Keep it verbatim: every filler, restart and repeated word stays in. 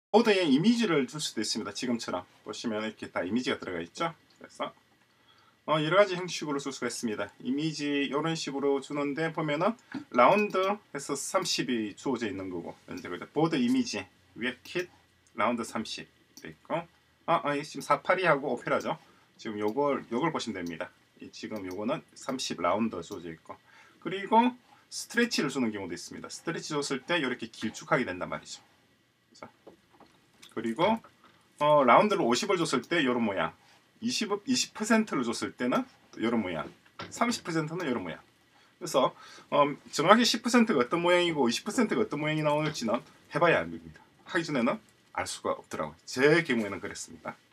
보드에 이미지를 줄 수도 있습니다. 지금처럼 보시면 이렇게 다 이미지가 들어가 있죠. 그래서 어, 여러 가지 형식으로 쓸 수가 있습니다. 이미지 이런 식으로 주는데 보면은 라운드 해서 삼십이 주어져 있는 거고, 현재 그죠? 보드 이미지 위에 킷 라운드 삼십 돼 있고, 아, 아 지금 사파리하고 오페라죠. 지금 요걸 요걸 보시면 됩니다. 이 지금 요거는 삼십 라운드 주어져 있고, 그리고 스트레치를 주는 경우도 있습니다. 스트레치 줬을 때 이렇게 길쭉하게 된단 말이죠. 그래서 그리고 어, 라운드를 오십을 줬을 때 이런 모양, 이십, 이십 퍼센트를 줬을 때는 이런 모양, 삼십 퍼센트는 이런 모양. 그래서 어, 정확히 십 퍼센트가 어떤 모양이고 이십 퍼센트가 어떤 모양이 나올지는 해봐야 압니다. 하기 전에는 알 수가 없더라고요. 제 경우에는 그랬습니다.